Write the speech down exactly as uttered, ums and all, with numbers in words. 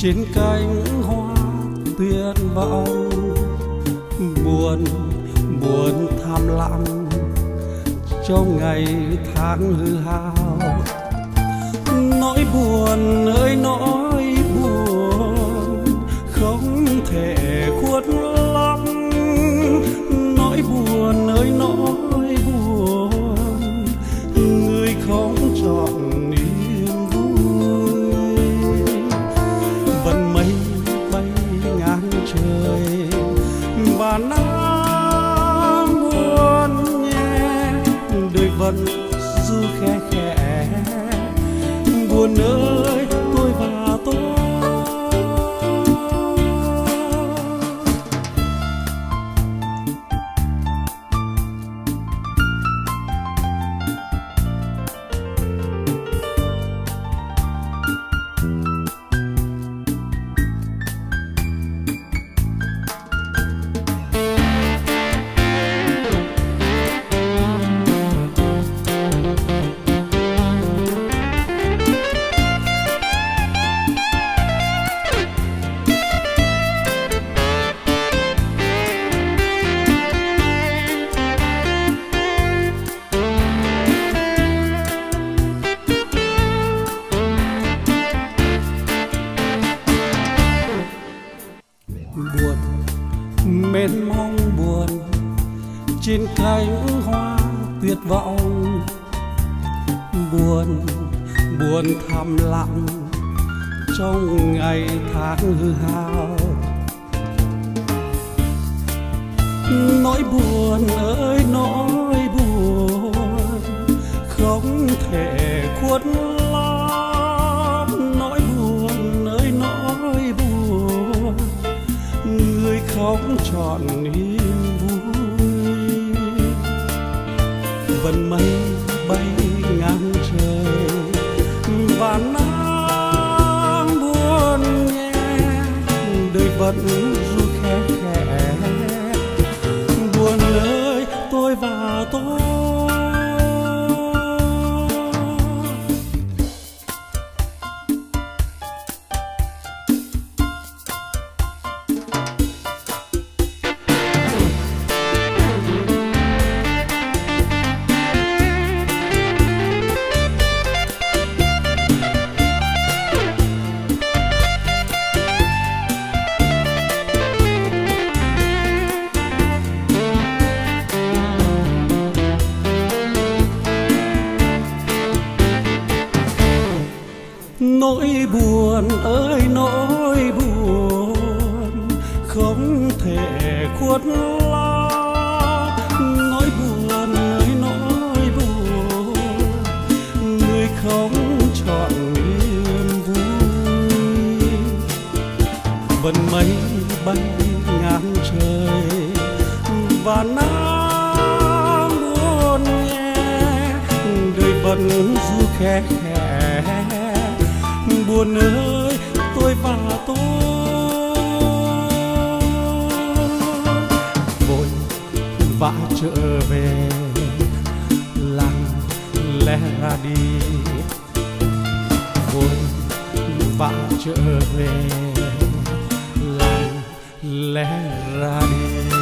trên cánh hoa tuyệt vọng, buồn buồn thầm lặng trong ngày tháng hư hao. Nỗi buồn ơi nỗi buồn không thể khuất lắm, nỗi buồn ơi nỗi buồn người không chọn niềm vui. Vẫn mây bay ngang trời và nắng buồn nhẹ, đời vẫn ru khe khẽ. Buồn ơi tôi và tôi, buồn mênh mông buồn trên cánh hoa tuyệt vọng, buồn buồn thầm lặng trong ngày tháng hư hao. Nỗi buồn ơi nỗi buồn không thể khuất lắm, nỗi buồn ơi nỗi buồn người không chọn niềm vui. Vần mây bay ngang trời và nắng buồn nhẹ, đời vẫn ru khe khẽ. Buồn ơi tôi và tôi, nỗi buồn ơi nỗi buồn không thể khuất lắm, nỗi buồn ơi nỗi buồn người không chọn niềm vui. Vần mây bay ngang trời và nắng buồn nhẹ, đời vẫn ru khe khẽ. Buồn ơi tôi và tôi, vội vã trở về làng lẽ ra đi, vội vã trở về làng lẽ ra đi.